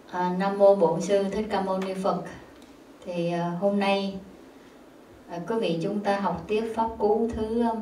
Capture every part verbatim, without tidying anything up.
À, Nam mô Bổn Sư Thích Ca Mâu Ni Phật. Thì à, hôm nay à, quý vị chúng ta học tiếp pháp cú thứ um,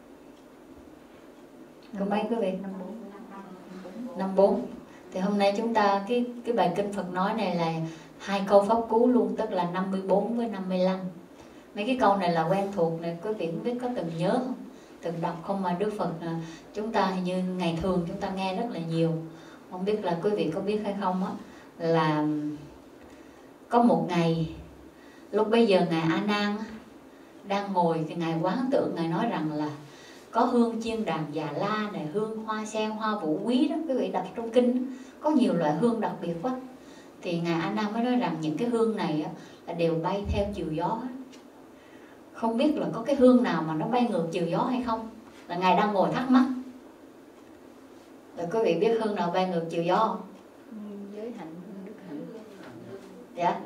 có mấy quý vị? năm bốn. Thì hôm nay chúng ta cái cái bài kinh Phật nói này là hai câu pháp cú luôn, tức là năm mươi bốn với năm mươi lăm. Mấy cái câu này là quen thuộc này, quý vị không biết có từng nhớ không, từng đọc không, mà Đức Phật à, chúng ta hình như ngày thường chúng ta nghe rất là nhiều. Không biết là quý vị có biết hay không á, là có một ngày lúc bây giờ ngài A Nan đang ngồi thì ngài quán tưởng, ngài nói rằng là có hương chiên đàn già la này, hương hoa sen, hoa vũ quý đó, quý vị đọc trong kinh có nhiều loại hương đặc biệt quá. Thì ngài A Nan mới nói rằng những cái hương này á, là đều bay theo chiều gió hết. Không biết là có cái hương nào mà nó bay ngược chiều gió hay không, là ngài đang ngồi thắc mắc. Rồi quý vị biết hương nào bay ngược chiều gió không? Giới hạnh, đức hạnh. Dạ.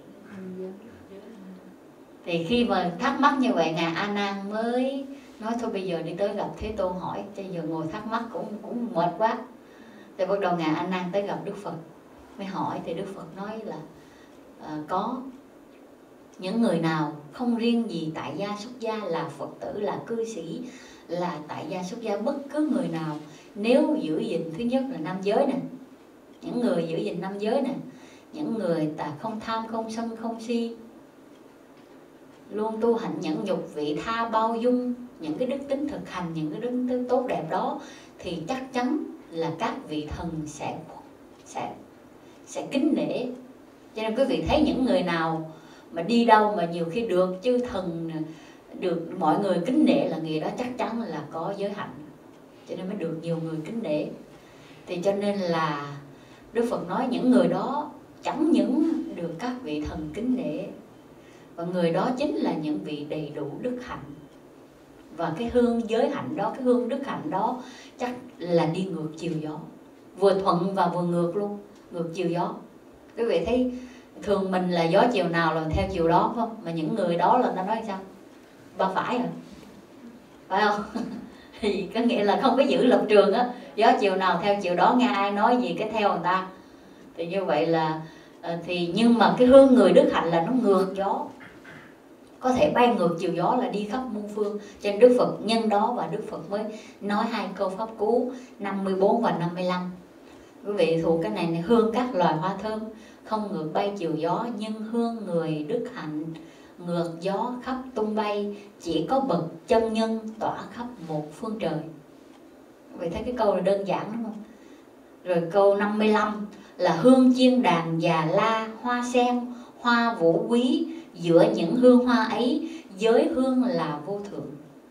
Thì khi mà thắc mắc như vậy, ngài A Nan mới nói thôi bây giờ đi tới gặp Thế Tôn hỏi, cho giờ ngồi thắc mắc cũng cũng mệt quá. Thì bắt đầu ngài A Nan tới gặp Đức Phật mới hỏi. Thì Đức Phật nói là à, có những người nào, không riêng gì tại gia xuất gia, là Phật tử, là cư sĩ, là tại gia xuất gia, bất cứ người nào nếu giữ gìn thứ nhất là năm giới nè, những người giữ gìn năm giới nè, những người ta không tham, không sân, không si, luôn tu hạnh nhẫn nhục, vị tha, bao dung, những cái đức tính thực hành, những cái đức tính tốt đẹp đó, thì chắc chắn là các vị thần sẽ sẽ sẽ kính nể. Cho nên quý vị thấy những người nào mà đi đâu mà nhiều khi được chư thần, được mọi người kính nể, là người đó chắc chắn là có giới hạnh, cho nên mới được nhiều người kính nể. Thì cho nên là Đức Phật nói những người đó chẳng những được các vị thần kính nể, và người đó chính là những vị đầy đủ đức hạnh. Và cái hương giới hạnh đó, cái hương đức hạnh đó chắc là đi ngược chiều gió, vừa thuận và vừa ngược luôn, ngược chiều gió. Quý vị thấy thường mình là gió chiều nào là theo chiều đó, phải không? Mà những người đó là ta nói sao? Ba phải à? Phải không? Thì có nghĩa là không có giữ lập trường á, gió chiều nào theo chiều đó, nghe ai nói gì cái theo người ta. Thì như vậy là thì nhưng mà cái hương người đức hạnh là nó ngược gió, có thể bay ngược chiều gió, là đi khắp muôn phương. Cho nên Đức Phật nhân đó và Đức Phật mới nói hai câu pháp cú năm mươi bốn và năm mươi lăm. Quý vị thuộc cái này này: hương các loài hoa thơm không ngược bay chiều gió, nhưng hương người đức hạnh ngược gió khắp tung bay, chỉ có bậc chân nhân tỏa khắp một phương trời. Vậy thấy cái câu là đơn giản đúng không? Rồi câu năm mươi lăm là hương chiên đàn già la, hoa sen, hoa vũ quý, giữa những hương hoa ấy giới hương là vô thượng.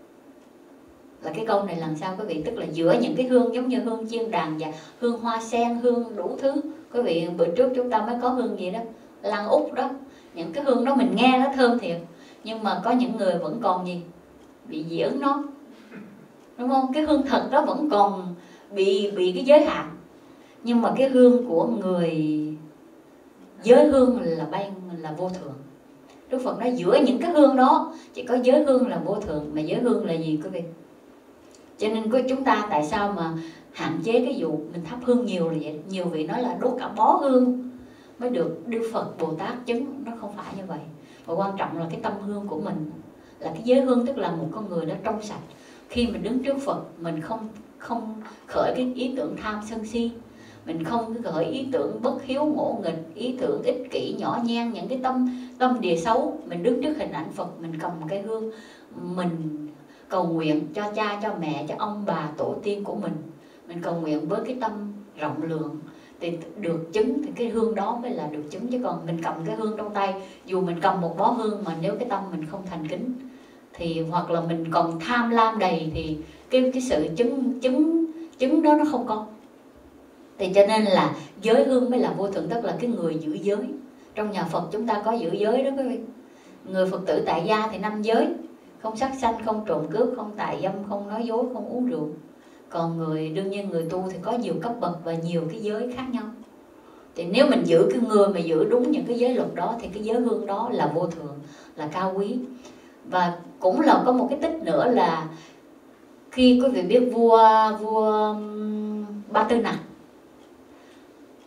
Là cái câu này làm sao quý vị? Tức là giữa những cái hương giống như hương chiên đàn và hương hoa sen, hương đủ thứ. Quý vị bữa trước chúng ta mới có hương gì đó, lan út đó. Những cái hương đó mình nghe nó thơm thiệt, nhưng mà có những người vẫn còn gì? Bị dị ứng nó, đúng không? Cái hương thật đó vẫn còn bị bị cái giới hạn. Nhưng mà cái hương của người giới hương là bay là vô thượng. Đức Phật nói giữa những cái hương đó chỉ có giới hương là vô thượng. Mà giới hương là gì quý vị? Cho nên của chúng ta tại sao mà hạn chế cái vụ mình thắp hương nhiều là vậy? Nhiều vị nói là đốt cả bó hương mới được Đức Phật Bồ Tát chứng. Nó không phải như vậy. Và quan trọng là cái tâm hương của mình, là cái giới hương, tức là một con người đó trong sạch. Khi mình đứng trước Phật, mình không không khởi cái ý tưởng tham sân si, mình không khởi ý tưởng bất hiếu ngỗ nghịch, ý tưởng ích kỷ nhỏ nhen, những cái tâm tâm địa xấu. Mình đứng trước hình ảnh Phật, mình cầm cái hương, mình cầu nguyện cho cha, cho mẹ, cho ông bà tổ tiên của mình. Mình cầu nguyện với cái tâm rộng lượng thì được chứng, thì cái hương đó mới là được chứng. Chứ còn mình cầm cái hương trong tay, dù mình cầm một bó hương mà nếu cái tâm mình không thành kính, thì hoặc là mình còn tham lam đầy, thì cái cái sự chứng chứng chứng đó nó không có. Thì cho nên là giới hương mới là vô thượng, tức là cái người giữ giới. Trong nhà Phật chúng ta có giữ giới đó quý vị. Người Phật tử tại gia thì năm giới: không sát sanh, không trộm cướp, không tà dâm, không nói dối, không uống rượu. Còn người đương nhiên người tu thì có nhiều cấp bậc và nhiều cái giới khác nhau. Thì nếu mình giữ cái người mà giữ đúng những cái giới luật đó, thì cái giới hương đó là vô thượng, là cao quý. Và cũng là có một cái tích nữa là khi quý vị biết vua vua Ba Tư Nặc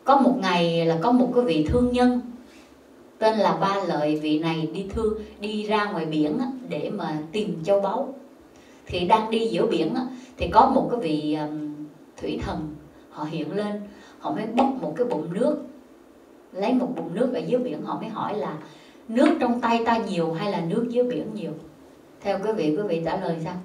có một ngày là có một cái vị thương nhân tên là Ba Lợi. Vị này đi thương đi ra ngoài biển để mà tìm châu báu. Thì đang đi giữa biển thì có một cái vị thủy thần họ hiện lên. Họ mới bốc một cái bụng nước, lấy một bụng nước ở dưới biển. Họ mới hỏi là nước trong tay ta nhiều hay là nước dưới biển nhiều? Theo quý vị, quý vị trả lời sao?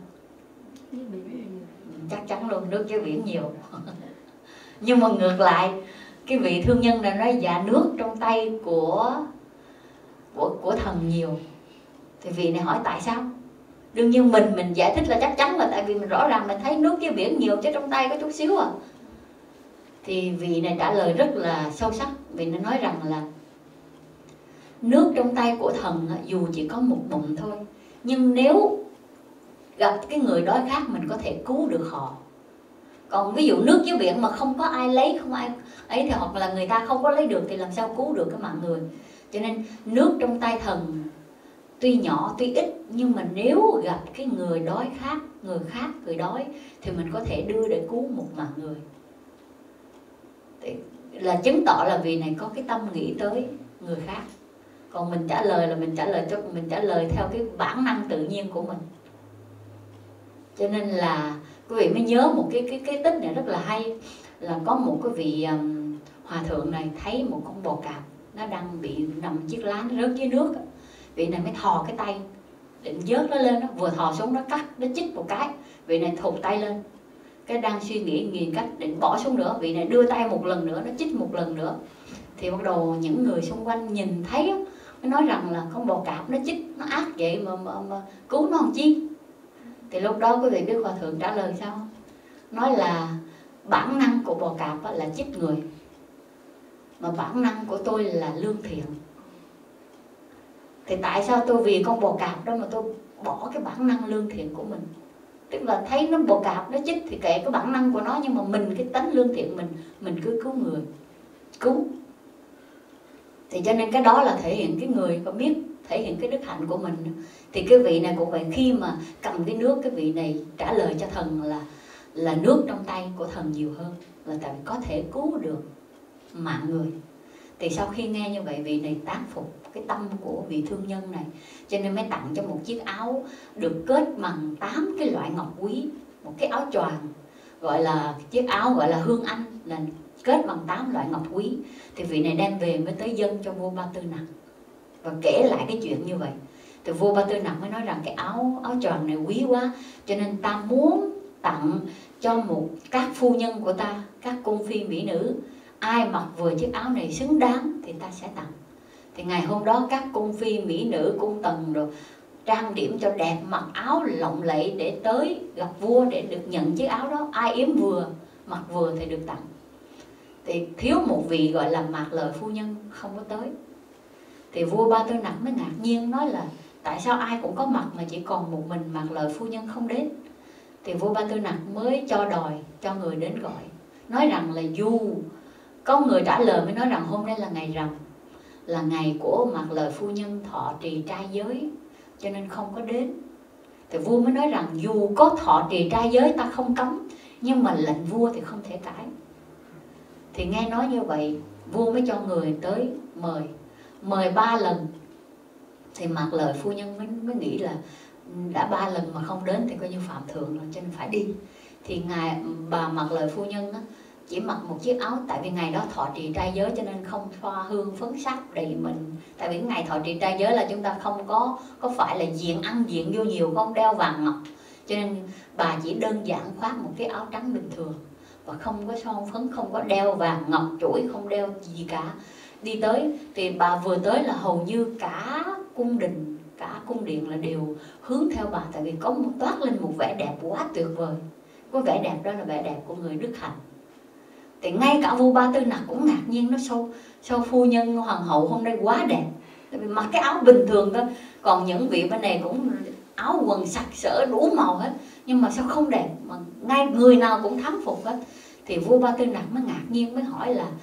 Chắc chắn luôn, nước dưới biển nhiều. Nhưng mà ngược lại, cái vị thương nhân này nói dạ nước trong tay của của của thần nhiều. Thì vị này hỏi tại sao? Đương nhiên mình mình giải thích là chắc chắn là tại vì mình rõ ràng mình thấy nước dưới biển nhiều chứ trong tay có chút xíu à. Thì vị này trả lời rất là sâu sắc. Vị này nói rằng là nước trong tay của thần dù chỉ có một bụng thôi, nhưng nếu gặp cái người đói khát mình có thể cứu được họ. Còn ví dụ nước dưới biển mà không có ai lấy, không ai ấy thì hoặc là người ta không có lấy được thì làm sao cứu được cái mạng người. Cho nên nước trong tay thần tuy nhỏ tuy ít, nhưng mà nếu gặp cái người đói khát, người khác người đói thì mình có thể đưa để cứu một mạng người. Thì là chứng tỏ là vị này có cái tâm nghĩ tới người khác. Còn mình trả lời là mình trả lời cho mình trả lời theo cái bản năng tự nhiên của mình. Cho nên là quý vị mới nhớ một cái cái cái tích này rất là hay. Là có một cái vị um, hòa thượng này thấy một con bò cạp nó đang bị nằm chiếc lá, nó rớt dưới nước. Vị này mới thò cái tay định vớt nó lên, nó vừa thò xuống nó cắt, nó chích một cái. Vị này thụt tay lên, cái đang suy nghĩ nghìn cách định bỏ xuống nữa. Vị này đưa tay một lần nữa, nó chích một lần nữa. Thì bắt đầu những người xung quanh nhìn thấy á, mới nói rằng là con bò cạp nó chích, nó ác vậy mà, mà, mà cứu nó làm chi. Thì lúc đó quý vị biết hòa thượng trả lời sao? Nói là bản năng của bò cạp là chích người, mà bản năng của tôi là lương thiện. Thì tại sao tôi vì con bò cạp đó mà tôi bỏ cái bản năng lương thiện của mình? Tức là thấy nó bò cạp nó chích thì kệ cái bản năng của nó, nhưng mà mình cái tánh lương thiện mình mình cứ cứu người, cứu. Thì cho nên cái đó là thể hiện cái người có biết thể hiện cái đức hạnh của mình. Thì cái vị này cũng vậy, khi mà cầm cái nước, cái vị này trả lời cho thần là là nước trong tay của thần nhiều hơn, là tại vì có thể cứu được mạng người. Thì sau khi nghe như vậy, vị này tán phục cái tâm của vị thương nhân này, cho nên mới tặng cho một chiếc áo được kết bằng tám cái loại ngọc quý, một cái áo choàng gọi là chiếc áo gọi là hương anh, là kết bằng tám loại ngọc quý. Thì vị này đem về mới tới dâng cho vua Ba Tư Nặc và kể lại cái chuyện như vậy. Thì vua Ba Tư Nặc mới nói rằng cái áo áo choàng này quý quá, cho nên ta muốn tặng cho một các phu nhân của ta, các cung phi mỹ nữ, ai mặc vừa chiếc áo này xứng đáng thì ta sẽ tặng. Thì ngày hôm đó các cung phi mỹ nữ cung tần rồi trang điểm cho đẹp, mặc áo lộng lẫy để tới gặp vua để được nhận chiếc áo đó. Ai yếm vừa, mặc vừa thì được tặng. Thì thiếu một vị gọi là Mạc Lợi phu nhân không có tới. Thì vua Ba Tư Nặc mới ngạc nhiên nói là tại sao ai cũng có mặt mà chỉ còn một mình Mạc Lợi phu nhân không đến. Thì vua Ba Tư Nặc mới cho đòi cho người đến gọi, nói rằng là dù có người trả lời mới nói rằng hôm nay là ngày rằm, là ngày của Mạc Lợi phu nhân thọ trì trai giới, cho nên không có đến. Thì vua mới nói rằng dù có thọ trì trai giới ta không cấm, nhưng mà lệnh vua thì không thể cãi. Thì nghe nói như vậy, vua mới cho người tới mời, mời ba lần. Thì Mạc Lợi phu nhân mới, mới nghĩ là đã ba lần mà không đến thì coi như phạm thượng rồi, cho nên phải đi. Thì ngài bà Mạc Lợi phu nhân á, chỉ mặc một chiếc áo, tại vì ngày đó thọ trì trai giới cho nên không thoa hương phấn sắc đầy mình. Tại vì ngày thọ trì trai giới là chúng ta không có có phải là diện ăn diện vô nhiều, không đeo vàng ngọc, cho nên bà chỉ đơn giản khoác một cái áo trắng bình thường và không có son phấn, không có đeo vàng ngọc chuỗi, không đeo gì cả. Đi tới thì bà vừa tới là hầu như cả cung đình, cả cung điện là đều hướng theo bà, tại vì có một toát lên một vẻ đẹp quá tuyệt vời. Cái vẻ đẹp đó là vẻ đẹp của người đức hạnh. Thì ngay cả vua Ba Tư Nặc cũng ngạc nhiên, nó sao, sao phu nhân hoàng hậu hôm nay quá đẹp, tại vì mặc cái áo bình thường thôi, còn những vị bên này cũng áo quần sặc sỡ đủ màu hết, nhưng mà sao không đẹp, mà ngay người nào cũng thán phục hết. Thì vua Ba Tư Nặc mới ngạc nhiên, mới hỏi là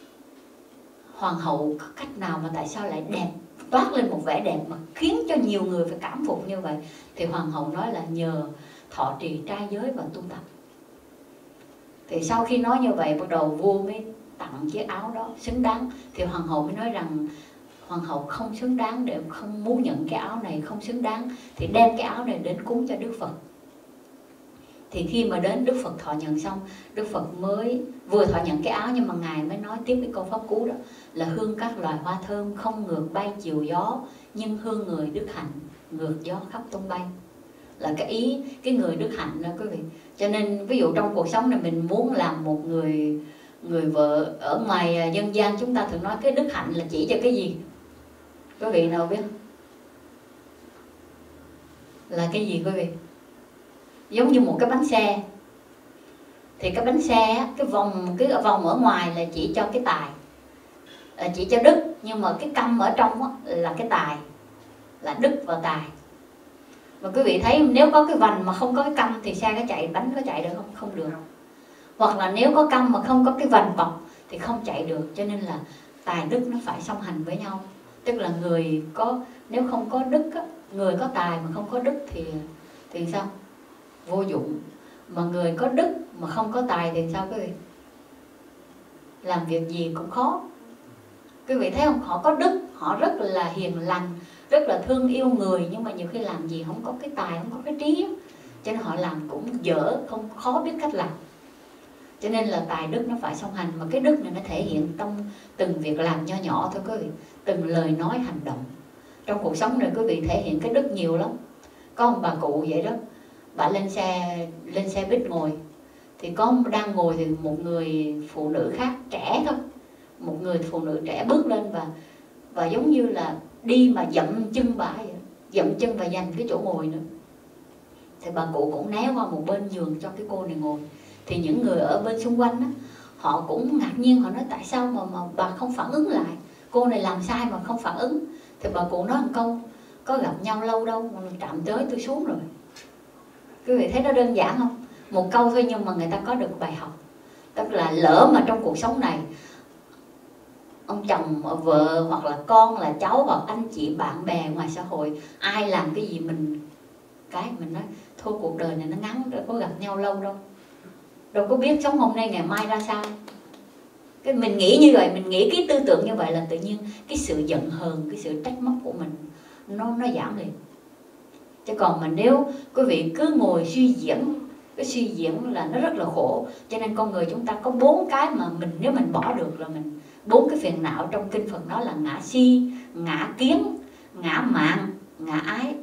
hoàng hậu có cách nào mà tại sao lại đẹp, toát lên một vẻ đẹp mà khiến cho nhiều người phải cảm phục như vậy. Thì hoàng hậu nói là nhờ thọ trì trai giới và tu tập. Thì sau khi nói như vậy, bắt đầu vua mới tặng chiếc áo đó xứng đáng. Thì hoàng hậu mới nói rằng hoàng hậu không xứng đáng, để không muốn nhận cái áo này, không xứng đáng thì đem cái áo này đến cúng cho Đức Phật. Thì khi mà đến Đức Phật thọ nhận xong, Đức Phật mới vừa thọ nhận cái áo, nhưng mà Ngài mới nói tiếp cái câu pháp cú đó là hương các loài hoa thơm không ngược bay chiều gió, nhưng hương người đức hạnh ngược gió khắp tung bay. Là cái ý cái người đức hạnh đó quý vị. Cho nên ví dụ trong cuộc sống này mình muốn làm một người người vợ, ở ngoài dân gian chúng ta thường nói cái đức hạnh là chỉ cho cái gì? Quý vị nào biết? Là cái gì quý vị? Giống như một cái bánh xe. Thì cái bánh xe, cái vòng cái vòng ở ngoài là chỉ cho cái tài, chỉ cho đức, nhưng mà cái căm ở trong là cái tài, là đức và tài. Mà quý vị thấy nếu có cái vành mà không có cái căm thì xe có chạy, bánh có chạy được không? Không được. Hoặc là nếu có căm mà không có cái vành bọc thì không chạy được. Cho nên là tài đức nó phải song hành với nhau. Tức là người có, nếu không có đức á, người có tài mà không có đức thì thì sao? Vô dụng. Mà người có đức mà không có tài thì sao quý vị? Làm việc gì cũng khó. Quý vị thấy không? Họ có đức, họ rất là hiền lành, rất là thương yêu người, nhưng mà nhiều khi làm gì không có cái tài, không có cái trí, cho nên họ làm cũng dở, không khó biết cách làm. Cho nên là tài đức nó phải song hành. Mà cái đức này nó thể hiện trong từng việc làm nho nhỏ thôi quý vị, từng lời nói hành động. Trong cuộc sống này quý vị thể hiện cái đức nhiều lắm. Có một bà cụ vậy đó, bà lên xe lên xe buýt ngồi, thì có đang ngồi thì một người phụ nữ khác trẻ thôi, một người phụ nữ trẻ bước lên và và giống như là đi mà dậm chân bà vậy, dậm chân và giành cái chỗ ngồi nữa. Thì bà cụ cũng né qua một bên giường cho cái cô này ngồi. Thì những người ở bên xung quanh á, họ cũng ngạc nhiên, họ nói tại sao mà, mà bà không phản ứng lại, cô này làm sai mà không phản ứng. Thì bà cụ nói một câu, có gặp nhau lâu đâu mà chạm tới tôi xuống rồi. Quý vị thấy nó đơn giản không? Một câu thôi nhưng mà người ta có được bài học. Tức là lỡ mà trong cuộc sống này ông chồng, vợ hoặc là con, là cháu, hoặc anh chị, bạn bè ngoài xã hội, ai làm cái gì mình cái mình nói thôi cuộc đời này nó ngắn, đâu có gặp nhau lâu đâu, đâu có biết sống hôm nay ngày mai ra sao. Cái mình nghĩ như vậy, mình nghĩ cái tư tưởng như vậy là tự nhiên cái sự giận hờn, cái sự trách móc của mình nó nó giảm liền. Chứ còn mà nếu quý vị cứ ngồi suy diễn, cái suy diễn là nó rất là khổ. Cho nên con người chúng ta có bốn cái mà mình nếu mình bỏ được là mình, bốn cái phiền não trong kinh Phật đó là ngã si, ngã kiến, ngã mạn, ngã ái.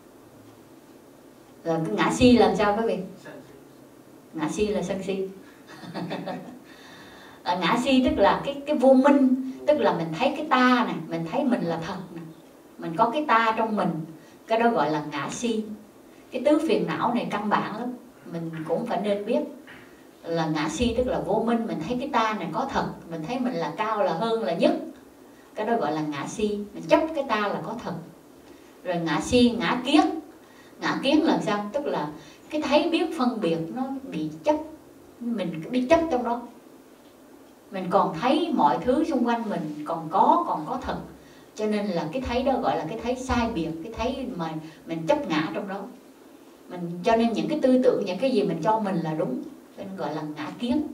Rồi cái ngã si làm sao quý vị? Ngã si là sân si. Ngã si tức là cái cái vô minh, tức là mình thấy cái ta này, mình thấy mình là thật này, mình có cái ta trong mình, cái đó gọi là ngã si. Cái tứ phiền não này căn bản lắm, mình cũng phải nên biết. Là ngã si tức là vô minh, mình thấy cái ta này có thật, mình thấy mình là cao, là hơn, là nhất, cái đó gọi là ngã si, mình chấp cái ta là có thật. Rồi ngã si, ngã kiến. Ngã kiến là sao? Tức là cái thấy biết phân biệt nó bị chấp, mình bị chấp trong đó. Mình còn thấy mọi thứ xung quanh mình còn có, còn có thật. Cho nên là cái thấy đó gọi là cái thấy sai biệt, cái thấy mà mình chấp ngã trong đó. Mình cho nên những cái tư tưởng, những cái gì mình cho mình là đúng, cho nên gọi là ngã kiến.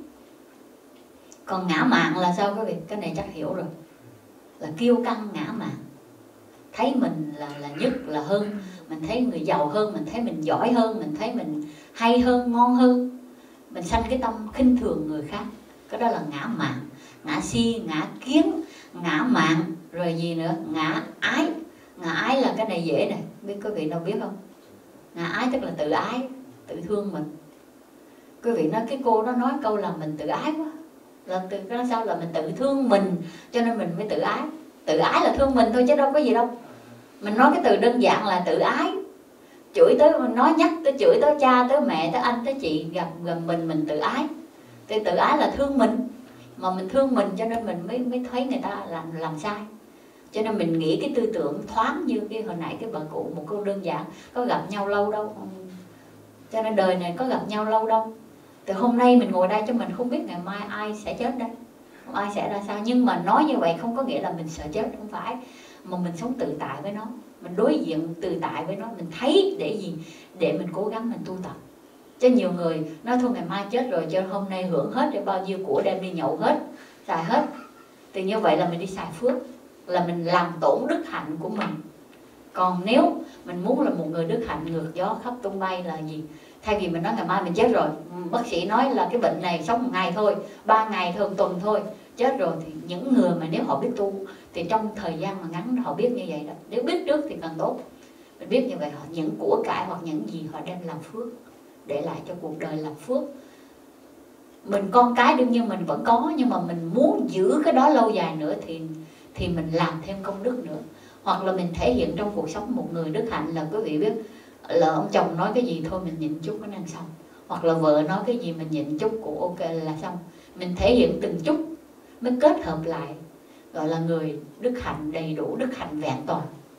Còn ngã mạn là sao quý vị? Cái này chắc hiểu rồi. Là kiêu căng ngã mạn. Thấy mình là là nhất, là hơn, mình thấy người giàu hơn, mình thấy mình giỏi hơn, mình thấy mình hay hơn, ngon hơn. Mình sanh cái tâm khinh thường người khác. Cái đó là ngã mạn. Ngã si, ngã kiến, ngã mạn, rồi gì nữa? Ngã ái. Ngã ái là cái này dễ này, biết quý vị đâu biết không? Ngã ái tức là tự ái, tự thương mình. Quý vị nói cái cô đó nói câu là mình tự ái quá, là từ cái sao là mình tự thương mình, cho nên mình mới tự ái. Tự ái là thương mình thôi chứ đâu có gì đâu. Mình nói cái từ đơn giản là tự ái. Chửi tới, nói nhắc tới, chửi tới cha, tới mẹ, tới anh, tới chị, gặp gần mình, mình tự ái. Thì tự ái là thương mình. Mà mình thương mình cho nên mình mới, mới thấy người ta làm, làm sai. Cho nên mình nghĩ cái tư tưởng thoáng như cái hồi nãy cái bà cụ, một câu đơn giản, có gặp nhau lâu đâu. Cho nên đời này có gặp nhau lâu đâu. Từ hôm nay mình ngồi đây cho mình không biết ngày mai ai sẽ chết đây, không ai sẽ ra sao. Nhưng mà nói như vậy không có nghĩa là mình sợ chết, không phải. Mà mình sống tự tại với nó, mình đối diện tự tại với nó, mình thấy để gì? Để mình cố gắng mình tu tập. Chứ nhiều người nói thôi ngày mai chết rồi, cho hôm nay hưởng hết, để bao nhiêu của đem đi nhậu hết, xài hết, thì như vậy là mình đi xài phước, là mình làm tổn đức hạnh của mình. Còn nếu mình muốn là một người đức hạnh ngược gió khắp tung bay là gì? Thay vì mình nói ngày mai mình chết rồi, bác sĩ nói là cái bệnh này sống một ngày thôi, ba ngày thôi, một tuần thôi, chết rồi, thì những người mà nếu họ biết tu thì trong thời gian mà ngắn họ biết như vậy đó. Nếu biết trước thì càng tốt. Mình biết như vậy, họ những của cải hoặc những gì họ đem làm phước, để lại cho cuộc đời làm phước. Mình con cái đương nhiên mình vẫn có, nhưng mà mình muốn giữ cái đó lâu dài nữa thì thì mình làm thêm công đức nữa. Hoặc là mình thể hiện trong cuộc sống một người đức hạnh là quý vị biết là ông chồng nói cái gì thôi mình nhịn chút nó năng xong, hoặc là vợ nói cái gì mình nhịn chút của ok là xong. Mình thể hiện từng chút mới kết hợp lại gọi là người đức hạnh đầy đủ, đức hạnh vẹn toàn.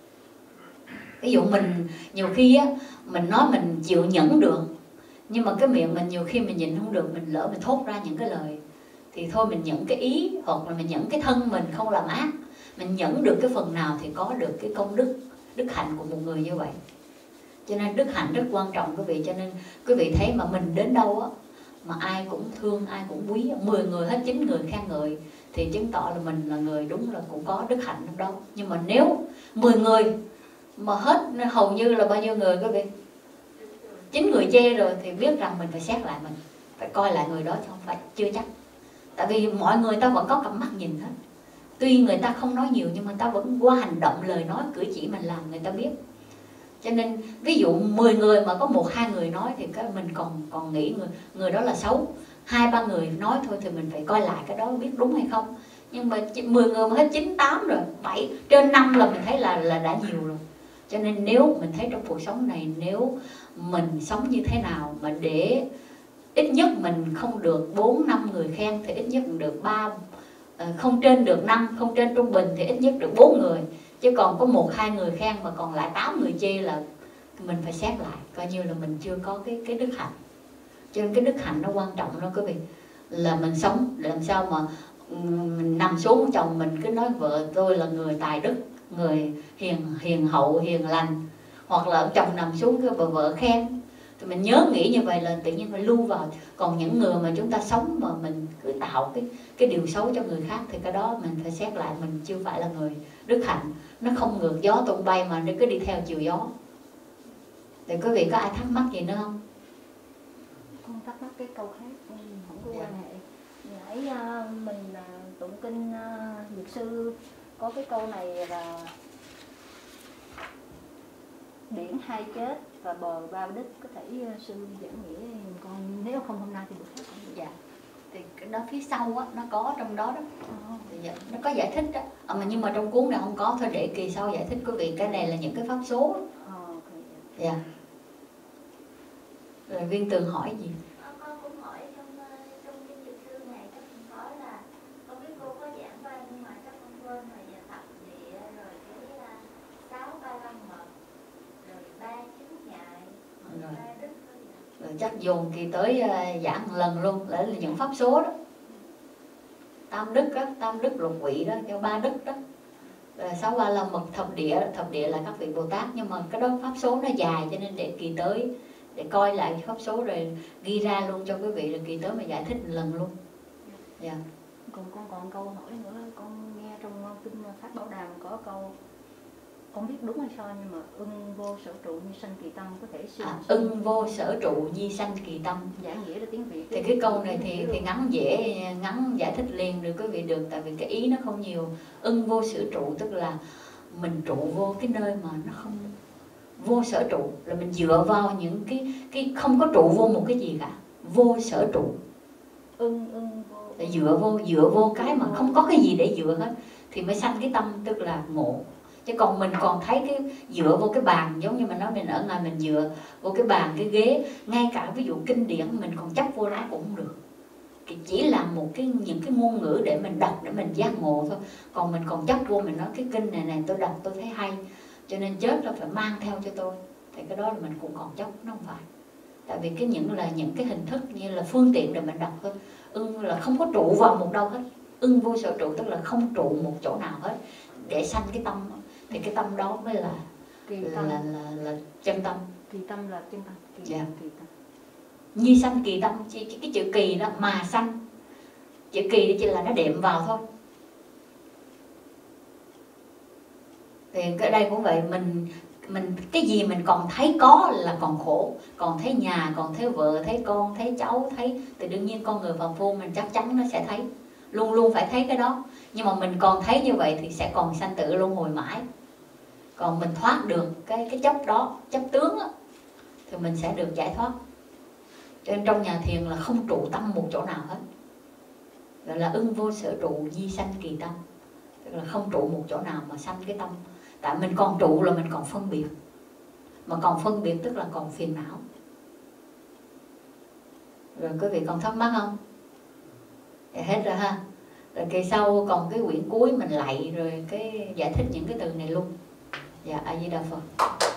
Ví dụ mình nhiều khi á mình nói mình chịu nhẫn được, nhưng mà cái miệng mình nhiều khi mình nhịn không được, mình lỡ mình thốt ra những cái lời thì thôi mình nhẫn cái ý, hoặc là mình nhẫn cái thân mình không làm ác. Mình nhẫn được cái phần nào thì có được cái công đức, đức hạnh của một người như vậy. Cho nên đức hạnh rất quan trọng quý vị. Cho nên quý vị thấy mà mình đến đâu á mà ai cũng thương, ai cũng quý, mười người hết chín người khen ngợi, thì chứng tỏ là mình là người đúng là cũng có đức hạnh trong đó. Nhưng mà nếu mười người mà hết hầu như là bao nhiêu người quý vị, chín người chê rồi, thì biết rằng mình phải xét lại mình, phải coi lại người đó chứ không phải chưa chắc. Tại vì mọi người ta vẫn có cặp mắt nhìn hết. Tuy người ta không nói nhiều nhưng mà ta vẫn qua hành động, lời nói, cử chỉ mình làm người ta biết. Cho nên ví dụ mười người mà có một hai người nói thì cái mình còn còn nghĩ người người đó là xấu. Hai ba người nói thôi thì mình phải coi lại cái đó biết đúng hay không. Nhưng mà mười người mà hết chín tám rồi, bảy trên năm là mình thấy là là đã nhiều rồi. Cho nên nếu mình thấy trong cuộc sống này, nếu mình sống như thế nào mà để ít nhất mình không được bốn năm người khen thì ít nhất được ba, không trên được năm, không trên trung bình thì ít nhất được bốn người. Chứ còn có một hai người khen mà còn lại tám người chê là mình phải xét lại, coi như là mình chưa có cái cái đức hạnh. Cho nên cái đức hạnh nó quan trọng đó quý vị. Là mình sống làm sao mà mình nằm xuống chồng mình cứ nói vợ tôi là người tài đức, người hiền hiền hậu, hiền lành. Hoặc là chồng nằm xuống cái bà vợ khen, thì mình nhớ nghĩ như vậy là tự nhiên phải lưu vào. Còn những người mà chúng ta sống mà mình cứ tạo cái cái điều xấu cho người khác thì cái đó mình phải xét lại, mình chưa phải là người đức hạnh. Nó không ngược gió tung bay mà nó cứ đi theo chiều gió. Thì quý vị có ai thắc mắc gì nữa không? Con thắc mắc cái câu khác, không có quan hệ. Nãy uh, mình uh, tụng kinh uh, Dược sư có cái câu này là điển hai chết và bờ ba đích, có thể uh, sư giảng nghĩa con, nếu không hôm nay thì được khác không? Dạ. Thì cái đó phía sau á, nó có trong đó đó. Thì dạ, nó có giải thích đó. À, mà nhưng mà trong cuốn này không có, thôi để kỳ sau giải thích quý vị. Cái này là những cái pháp số. Dạ. Rồi Viên Tường hỏi gì? À, con cũng hỏi trong trong kinh Dược sư này các con nói là con biết cô có giảng qua nhưng mà các con quên rồi, giờ tập địa rồi cái uh, sáu ba lăm mật rồi ba chứng ngại rồi. ba đức Rồi chắc dồn kỳ tới uh, giảng một lần luôn, để là những pháp số đó. Tam đức đó, tam đức lục vị đó, theo ba đức đó. Rồi sáu ba la mật thập địa, thập địa là các vị Bồ Tát, nhưng mà cái đó pháp số nó dài cho nên để kỳ tới để coi lại pháp số rồi ghi ra luôn cho quý vị, là kỳ tới mà giải thích một lần luôn. Dạ. Yeah. Còn con còn câu hỏi nữa, con nghe trong kinh Pháp Bảo Đàm có câu, con biết đúng hay sao nhưng mà ưng vô sở trụ như sanh kỳ tâm, có thể sư à, ưng vô sở trụ nhi sanh kỳ tâm. Giải nghĩa là tiếng Việt. Thì cái câu này thì thì ngắn dễ, ngắn giải thích liền được quý vị được, tại vì cái ý nó không nhiều. Ưng vô sở trụ tức là mình trụ vô cái nơi mà nó không vô sở trụ, là mình dựa vào những cái cái không có trụ vô một cái gì cả. Vô sở trụ. Ưng ưng vô. Là dựa vô dựa vô cái mà không có cái gì để dựa hết thì mới sanh cái tâm, tức là ngộ. Chứ còn mình còn thấy cái dựa vô cái bàn, giống như mình nói mình ở ngoài mình dựa vô cái bàn, cái ghế, ngay cả ví dụ kinh điển mình còn chấp vô đó cũng không được. Chỉ là một cái những cái ngôn ngữ để mình đọc để mình giác ngộ thôi. Còn mình còn chấp vô, mình nói cái kinh này này tôi đọc tôi thấy hay, cho nên chết là phải mang theo cho tôi, thì cái đó là mình cũng còn chấp, nó không phải. Tại vì cái những là những cái hình thức như là phương tiện để mình đọc thôi. Ưng là không có trụ vào một đâu hết. Ưng vô sở trụ tức là không trụ một chỗ nào hết để sanh cái tâm, thì cái tâm đó mới là kỳ là, tâm. là, là, là chân tâm. Kỳ tâm là chân tâm. Kỳ, dạ. kỳ tâm. Nhi sanh kỳ tâm, cái, cái chữ kỳ đó mà sanh, Chữ kỳ đó chỉ là nó đệm vào thôi. Thì cái đây cũng vậy, mình mình cái gì mình còn thấy có là còn khổ, còn thấy nhà, còn thấy vợ, thấy con, thấy cháu, thấy thì đương nhiên con người phàm phu mình chắc chắn nó sẽ thấy, luôn luôn phải thấy cái đó. Nhưng mà mình còn thấy như vậy thì sẽ còn sanh tử luân hồi mãi. Còn mình thoát được cái cái chấp đó, chấp tướng đó, thì mình sẽ được giải thoát. Cho nên trong nhà thiền là không trụ tâm một chỗ nào hết, gọi là ưng vô sở trụ di sanh kỳ tâm, tức là không trụ một chỗ nào mà sanh cái tâm. Tại mình còn trụ là mình còn phân biệt, mà còn phân biệt tức là còn phiền não. Rồi quý vị còn thắc mắc không? Thì hết rồi ha. Rồi kỳ sau còn cái quyển cuối mình lạy rồi cái giải thích những cái từ này luôn. Dạ A Di Đà Phật.